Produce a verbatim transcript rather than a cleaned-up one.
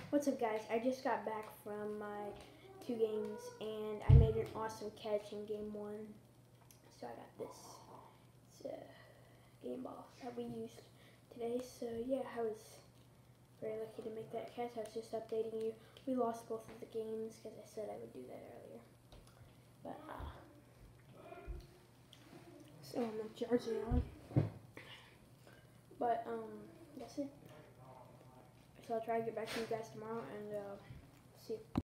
What's up, guys? I just got back from my two games and I made an awesome catch in game one. So I got this. It's a game ball that we used today. So yeah, I was very lucky to make that catch. I was just updating you. We lost both of the games because I said I would do that earlier. But uh, so I'm not charging on. But um, that's it. So I'll try to get back to you guys tomorrow and uh, see you.